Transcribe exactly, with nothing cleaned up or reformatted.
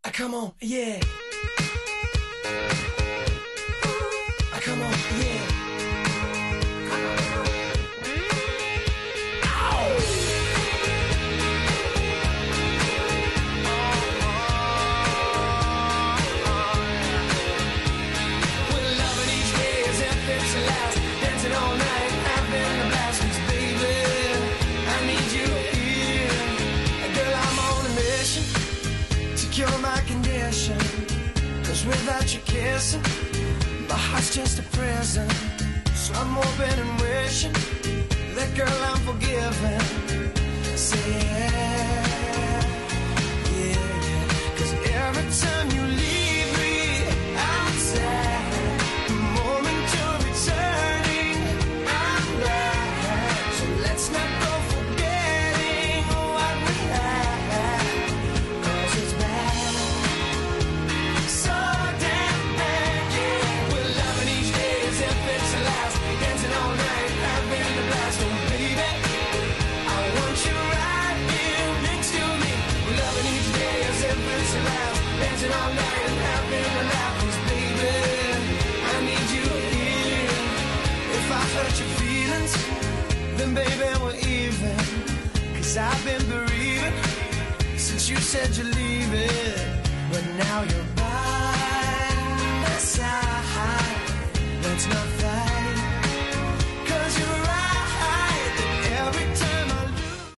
Come on, yeah. Come on, yeah. Without you kissing, my heart's just a prison. So I'm hoping and wishing that girl I'm forgiven. Say yeah, yeah, yeah. Cause every time you leave me, I'm sad. The moment you're returning, I'm glad. So let's not go forgetting what we had. Cause it's bad. So all night and having a laugh, 'cause baby, I need you here. If I hurt your feelings, then baby we're even. 'Cause I've been bereaving since you said you're leaving.